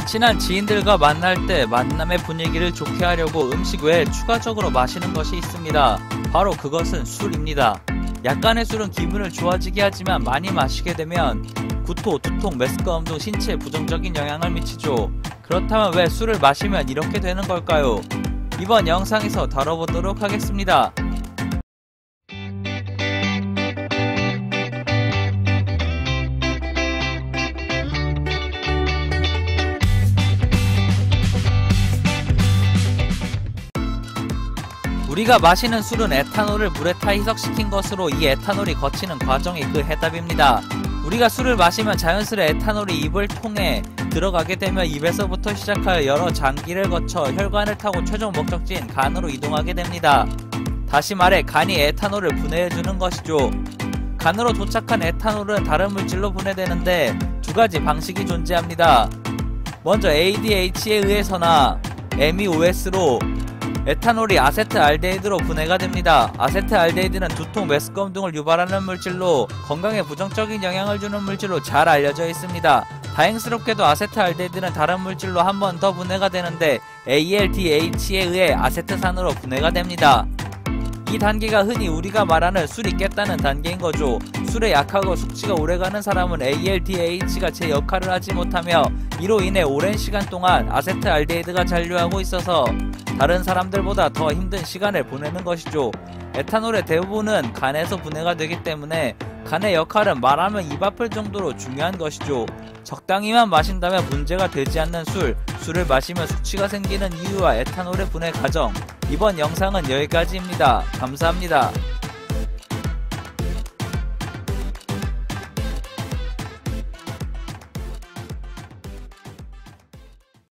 친한 지인들과 만날 때 만남의 분위기를 좋게 하려고 음식 외에 추가적으로 마시는 것이 있습니다. 바로 그것은 술입니다. 약간의 술은 기분을 좋아지게 하지만 많이 마시게 되면 구토, 두통, 메스꺼움 등 신체에 부정적인 영향을 미치죠. 그렇다면 왜 술을 마시면 이렇게 되는 걸까요? 이번 영상에서 다뤄보도록 하겠습니다. 우리가 마시는 술은 에탄올을 물에 타 희석시킨 것으로 이 에탄올이 거치는 과정이 그 해답입니다. 우리가 술을 마시면 자연스레 에탄올이 입을 통해 들어가게 되면 입에서부터 시작하여 여러 장기를 거쳐 혈관을 타고 최종 목적지인 간으로 이동하게 됩니다. 다시 말해 간이 에탄올을 분해해주는 것이죠. 간으로 도착한 에탄올은 다른 물질로 분해되는데 두 가지 방식이 존재합니다. 먼저 ADH에 의해서나 MEOS로 에탄올이 아세트알데히드로 분해가 됩니다. 아세트알데히드는 두통, 메스꺼움 등을 유발하는 물질로 건강에 부정적인 영향을 주는 물질로 잘 알려져 있습니다. 다행스럽게도 아세트알데히드는 다른 물질로 한 번 더 분해가 되는데 ALDH에 의해 아세트산으로 분해가 됩니다. 이 단계가 흔히 우리가 말하는 술이 깼다는 단계인 거죠. 술에 약하고 숙취가 오래가는 사람은 ALDH가 제 역할을 하지 못하며 이로 인해 오랜 시간 동안 아세트알데히드가 잔류하고 있어서 다른 사람들보다 더 힘든 시간을 보내는 것이죠. 에탄올의 대부분은 간에서 분해가 되기 때문에 간의 역할은 말하면 입 아플 정도로 중요한 것이죠. 적당히만 마신다면 문제가 되지 않는 술을 마시면 숙취가 생기는 이유와 에탄올의 분해 과정, 이번 영상은 여기까지입니다. 감사합니다.